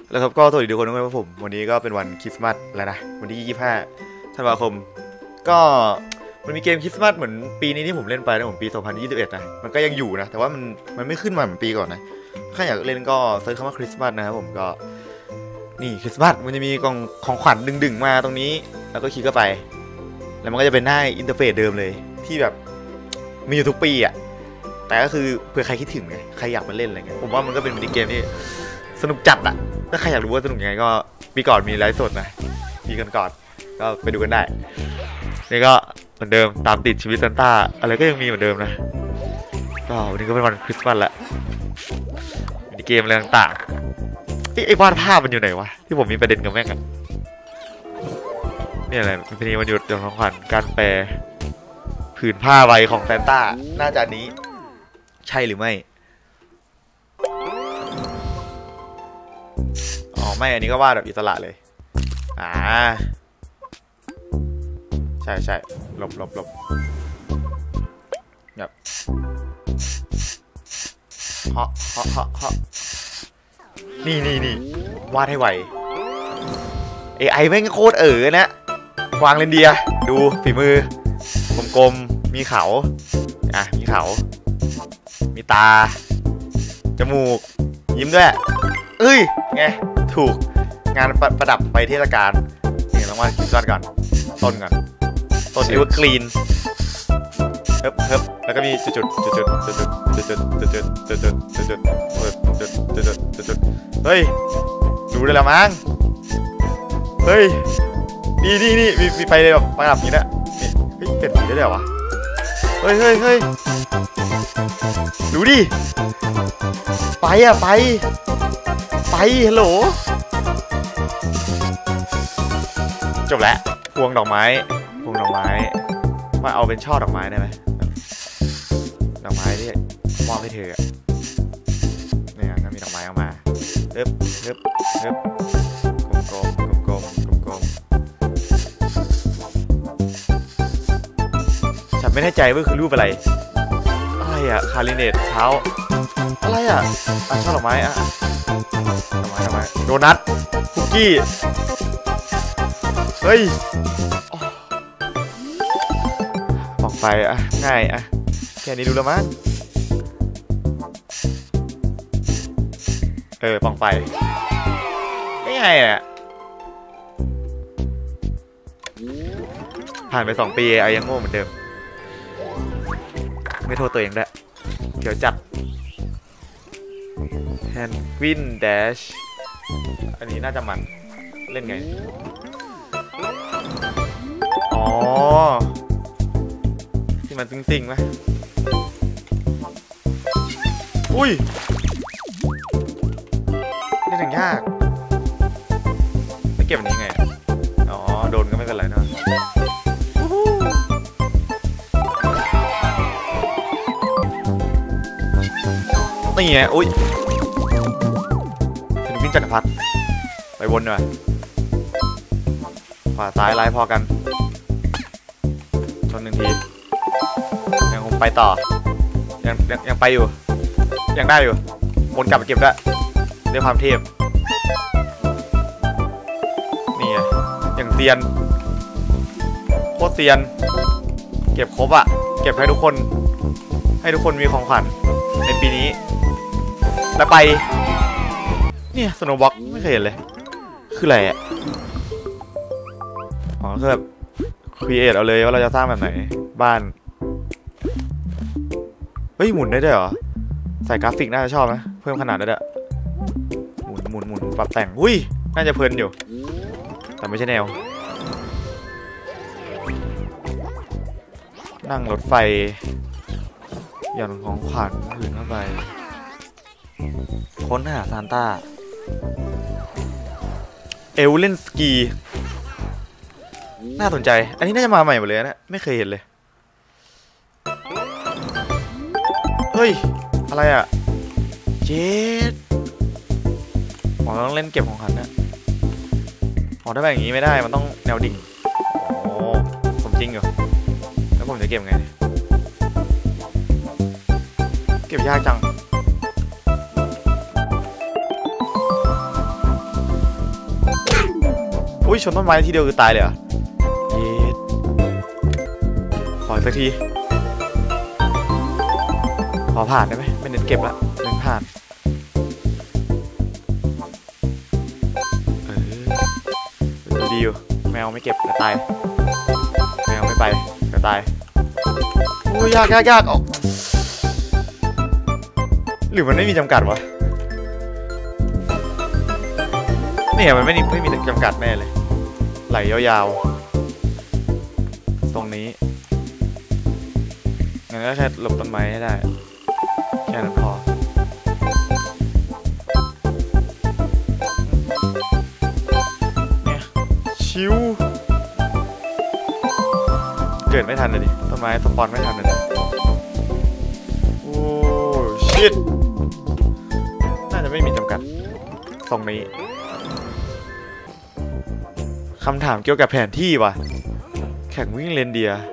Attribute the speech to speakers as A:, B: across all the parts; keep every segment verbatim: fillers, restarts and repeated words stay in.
A: แล้วครับก็สวัสดีทุกคนด้วยครับผมวันนี้ก็เป็นวันคริสต์มาสแล้วนะวันที่ยี่สิบห้าธันวาคมก็มันมีเกมคริสต์มาสเหมือนปีนี้ที่ผมเล่นไปนะผมปีสองพันยี่สิบเอ็ดนะมันก็ยังอยู่นะแต่ว่ามันมันไม่ขึ้นมาเหมือนปีก่อนนะถ้าอยากเล่นก็เซิร์ชคำว่าคริสต์มาสนะครับผมก็นี่คริสต์มาสมันจะมีกล่องของขวัญดึงๆมาตรงนี้แล้วก็คลิกเข้าไปแล้วมันก็จะเป็นหน้าอินเทอร์เฟซเดิมเลยที่แบบมีอยู่ทุกปีอ่ะแต่ก็คือเผื่อใครคิดถึงไงใครอยากมาเล่นอะไรเงี้ยผมว่ามันก็เป็นมินิเกมที่สนุกจัดอะถ้าใครอยากรู้ว่าสนุกยังไงก็ปีก่อนมีไลฟ์สดนะปีก่อนๆก็ไปดูกันได้นี่ก็เหมือนเดิมตามติดชีวิตซันต้าอะไรก็ยังมีเหมือนเดิมนะก็วันนี้ก็เป็นวันคริสต์มาสละมินิเกมอะไรต่างๆไอ้วาดภาพมันอยู่ไหนวะที่ผมมีประเด็นกับแม่งอะนี่อะไรเป็นวันหยุดเดือนของขวัญการแปลผืนผ้าใบของซันต้าน่าจะนี้ใช่หรือไม่อ๋อไม่อันนี้ก็วาดแบบอิสระเลยอ่าใช่ใช่หลบหลบหลบแบบเฮาะเฮาะเฮาะเฮาะนี่นี่นี่วาดให้ไหว เอ ไอ แม่งโคตรเอ๋อนะกวางเรนเดียดูฝีมือกลมๆมีเขาอ่ะมีเขามีตาจมูกยิ้มด้วยเอ้ยไงถูกงานประประดับไปเทศกาลนี่รางวัลคริสต์มาสก่อนต้นก่อนต้นเอเวอร์กรีนเฮิบเฮิบแล้วก็มีจุดจุดจุดจุดจุดจุดจุดจุดจุดจุดจุดจุดจุดจุดจุดจุดจุดจุดเฮ้ยดูได้แล้วมั้งเฮ้ยนี่นี่นี่มีมีไฟเลยแบบประดับนี้นะนี่เปลี่ยนสีได้เหรอวะเฮ้ยเฮ้ยเฮ้ยดูดิไปอะไปไปฮัลโหลจบแล้วพวงดอกไม้พวงดอกไม้มาเอาเป็นช่อดอกไม้ได้ไหมดอกไม้ที่มอบให้เธอเนี่ยก็มีดอกไม้ออกมาเอ๊บเอ๊บเอ๊บกลมกลมกลมกลมกลมฉันไม่แน่ใจว่าคือรูปอะไรอะไรอะคาริเนตเท้าอะไรอะอ่ะช่อดอกไม้อะดอกไม้ดอกไม้โดนัทคุกกี้เฮ้ยปองไฟอะง่ายอะแค่นี้ดูแล้วมั้งเออปองไฟง่ายอะผ่านไปสองปีไอ้ยังโง่เหมือนเดิมไม่โทษตัวเองด้วยเดี๋ยวจัดแฮนด์วินแดชอันนี้น่าจะมันเล่นไงอ๋อที่มันซิงๆไหมอุ้ยเล่นอย่างยากไม่เก็บอันนี้ไงอ๋อโดนก็ไม่เป็นไรนะนี่ไงอุ้ยเป็นวิ่งจักรพรรดิไปวนหน่อยขวาซ้ายไล่พอกันชนหนึ่งทียังคงไปต่อยังยังยังไปอยู่ยังได้อยู่วนกลับไปเก็บได้ด้วยความเทพนี่ไงอย่างเซียนโคตรเซียนเก็บครบอะเก็บให้ทุกคนให้ทุกคนมีของขวัญในปีนี้แล้วไปเนี่ยสโนว์บ็อกไม่เคยเห็นเลยคืออะไรอ่ะอ๋อคือแบบครีเอทเอาเลยว่าเราจะสร้างแบบไหนบ้านเฮ้ยหมุนได้ด้วยเหรอใส่กราฟิกน่าจะชอบนะเพิ่มขนาดได้ด้วยหมุนหมุนหมุนปรับแต่งอุ้ยน่าจะเพลินอยู่แต่ไม่ใช่แนวนั่งรถไฟหย่อนของขวัญคืนเข้าไปค้นหาซานต้าเอลเลนสกีน่าสนใจอันนี้น่าจะมาใหม่หมดเลยนะไม่เคยเห็นเลยเฮ้ยอะไรอ่ะเจ็ดอ๋อต้องเล่นเก็บของขวัญนะอ๋อถ้าแบบอย่างนี้ไม่ได้มันต้องแนวดิ่งโอ้ผมจริงเหรอแล้วผมจะเก็บไงเก็บยากจังอุ้ยชนต้นไม้ทีเดียวคือตายเลยเหรอเย็ดปล่อยสักทีขอผ่านได้ไหมไม่เน้นเก็บละเน้นผ่านเออดีอยู่แมวไม่เก็บจะตายแมวไม่ไปจะตายโอ้ยยากยากยากออกหรือมันไม่มีจำกัดวะเนี่ยมันไม่มีไม่มีจำกัดแน่เลยไหลยาวๆตรงนี้งั้นก็แค่หลบต้นไม้ให้ได้แค่นั้นพอเนี่ยชิวเกิดไม่ทันเลยดิต้นไม้สปอนไม่ทันเลยโอ้ชิตน่าจะไม่มีจำกัดตรงนี้คำถามเกี่ยวกับแผนที่ว่ะแข่งวิ่งเรนเดียร์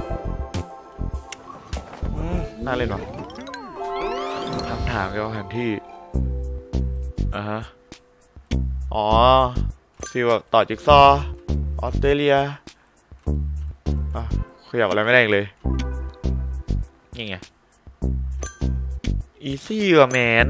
A: น่าเล่นว่ะคำถามเกี่ยวกับแผนที่อ่าฮะอ๋อฟีลแบบต่อจิ๊กซอออสเตรเลียอ่ะขยับอะไรไม่ได้เลยนี่ไงอีซี่ว่ะแมน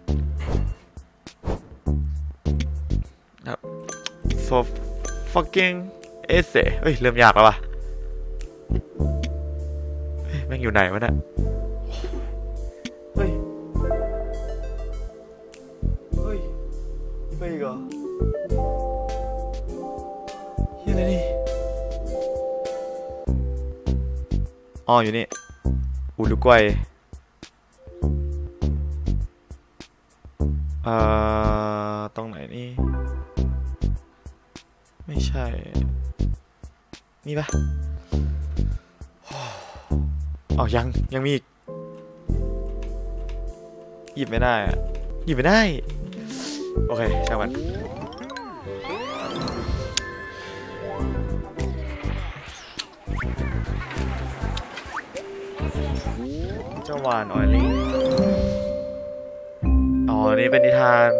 A: โซfucking เอเซ่เฮ้ยเริ่มยากแล้วว่ะแม่งอยู่ไหนวะเนี่ยเฮ้ยเฮ้ยไปอีกเหรอเฮ้ยอะไรนี่อ๋ออยู่นี่อุรุกวัยเอ่อตรงไหนนี่ไม่ใช่นี่ปะอ๋อยังยังมีอีกหยิบไม่ได้อะหยิบไม่ได้โอเคช่างมันเจ้าวานออยลี่อ๋อนี่เป็นนิทาน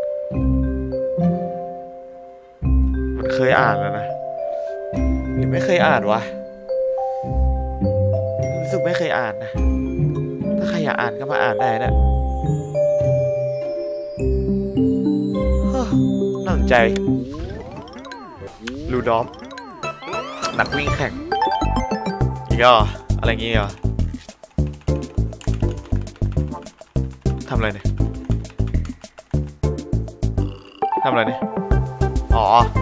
A: มันเคยอ่านแล้วนะหรือไม่เคยอ่านวะรู้สึกไม่เคยอ่านนะถ้าใครอยากอ่านก็มาอ่านได้นะน่าสนใจลูดอฟนักวิ่งแข่งอีกอ่ะอะไรงี้อ่ะทำอะไรเนี่ยทำอะไรเนี่ยอ๋อ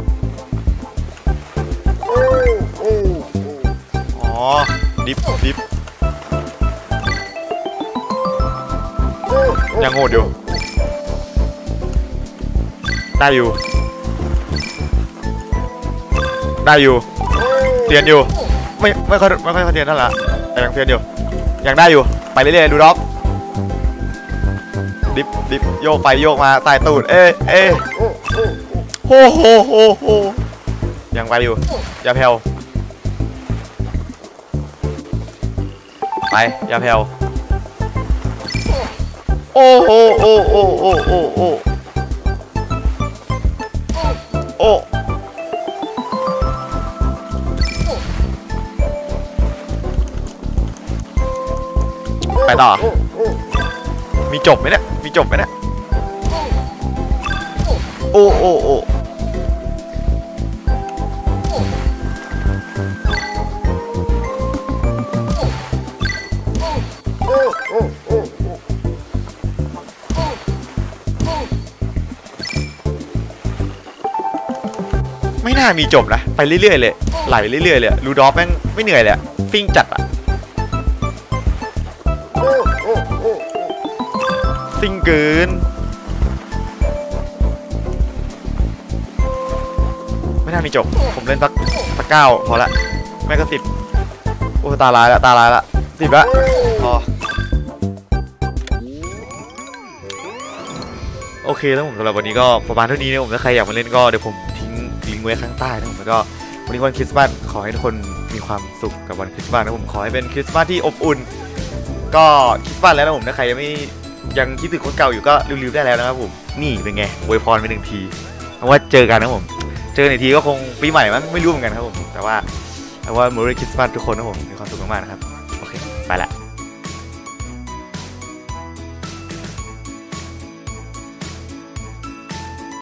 A: อ๋อดิฟดิฟยังโหดอยู่ได้อยู่ได้อยู่เตียนอยู่ไม่ไม่ค่อยไม่ค่อยเตียนเท่าไหร่แต่ยังเตียนอยู่ยังได้อยู่ไปเรื่อยๆดูด็อกดิฟดิฟโยกไปโยกมาใต้ตูดเอ๊ะเอ๊ะโอ้โหโอ้โหยังไปอยู่อย่าแผ่วไปอย่าแผ่วโอ้โหโอ้โอ้โอ้โอ้โอ้โอ้ไปต่อมีจบไหมเนี่ยมีจบไหมเนี่ยโอ้โอ้โอ้ไม่น่ามีจบนะไปเรื่อยๆเลยไหลเรื่อยๆเลยลูดอฟแม่งไม่เหนื่อยเลยฟิ้งจัดอะซิงเกินไม่น่ามีจบผมเล่นสักสักเก้าพอละแม่ก็สิบโอ้ตาลายละตาลายละสิบละพอโอเคแล้วผมสำหรับวันนี้ก็ประมาณเท่านี้นะผมถ้าใครอยากมาเล่นก็เดี๋ยวผมทิ้งลิงก์ไว้ข้างใต้นะผมแล้วก็วันนี้วันคริสต์มาสขอให้ทุกคนมีความสุขกับวันคริสต์มาสนะผมขอให้เป็นคริสต์มาสที่อบอุ่นก็คริสต์มาสแล้วนะผมถ้าใครยังไม่ยังคิดถึงคนเก่าอยู่ก็รีบๆได้แล้วนะครับผมนี่เป็นไงอวยพรไปหนึ่งทีเพราะว่าเจอกันนะผมเจออีกทีก็คงปีใหม่มั้งไม่รู้เหมือนกันครับผมแต่ว่าแต่ว่า Merry Christmas ทุกคนนะผมมีความสุขมากๆนะครับโอเคไปละ